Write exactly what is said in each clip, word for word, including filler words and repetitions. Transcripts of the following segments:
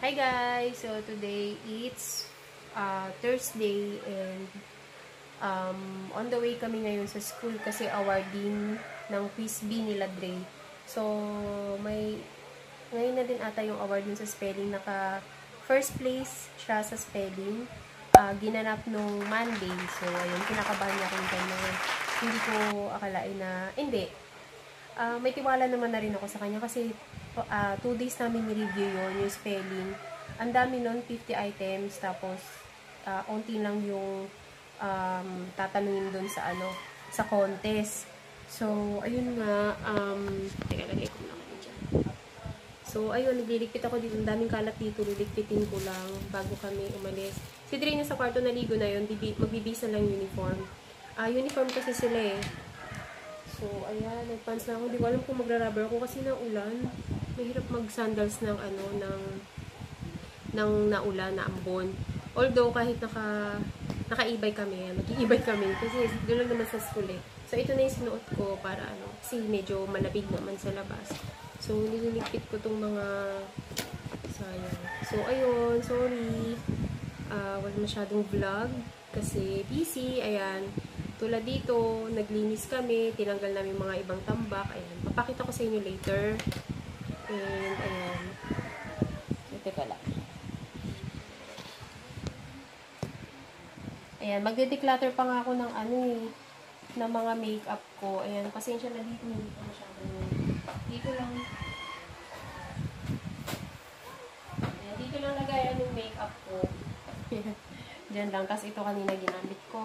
Hi guys! So today it's uh, Thursday and um, on the way kami ngayon sa school kasi awarding ng Quiz B nila Dre. So may ngayon na din ata yung award dun sa spelling. Naka first place siya sa spelling. Uh, ginanap nung Monday. So ayun, kinakabahan niya akong ganyan. Hindi ko akalain na, hindi. Uh, may tiwala naman na rin ako sa kanya kasi uh, two days namin ni-review yun, yung spelling. Ang dami nun, fifty items, tapos uh, onti lang yung um, tatanungin dun sa ano, sa contest. So, ayun nga, um, teka, lagay ko lang dyan. So, ayun, nagliligpit ako dito, ang daming kalat dito, liligpitin ko lang bago kami umalis. Si Dre sa kwarto naligo na yun, magbibisa lang uniform. Uh, uniform kasi sila eh. So, ayan, nagpants na ako. Hindi ko alam kung magra-rubber ako kasi naulan. Mahirap mag-sandals ng ano, ng ng naulan, na ambon. Although, kahit naka naka-e-bike kami, mag-i-e-bike kami kasi doon lang naman sa school eh. So, ito na yung sinuot ko para ano, kasi medyo malabig naman sa labas. So, nililigpit ko tong mga sayang. So, ayun, sorry. Uh, wala masyadong vlog kasi busy, ayan. Tulad dito, naglinis kami, tinanggal namin mga ibang tambak. Ayan, papakita ko sa inyo later. And, ayan. So, teka lang. Ayan, magde-declutter pa nga ako ng ano eh, ng mga makeup ko. Ayan, pasensya na dito, hindi ko masyadong, dito lang. Ayan, dito lang lagayan yung makeup ko. Diyan lang, tapos ito kanina ginamit ko.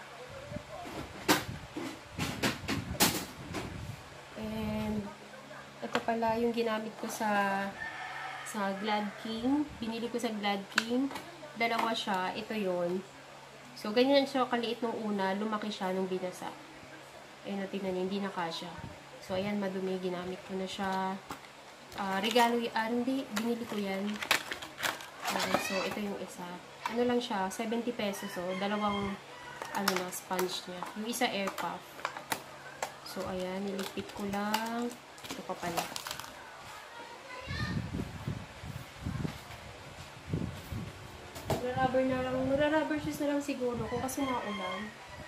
Ito pala yung ginamit ko sa sa Glad King. Binili ko sa Glad King. Dalawa siya. Ito yon. So, ganyan siya kaliit nung una. Lumaki siya nung binasa. Ayun, natin na hindi na kasya. So, ayan, madumi. Ginamit ko na siya. Uh, regalo, ah, hindi. Binili ko yan. Okay, so, ito yung isa. Ano lang siya? seventy pesos. So, dalawang ano na, sponge niya. Yung isa air puff. So, ayan. Nilipit ko lang. Ito pa pala. Magra-rubber na lang. Magra-rubber shoes na lang siguro ko kasi maulan.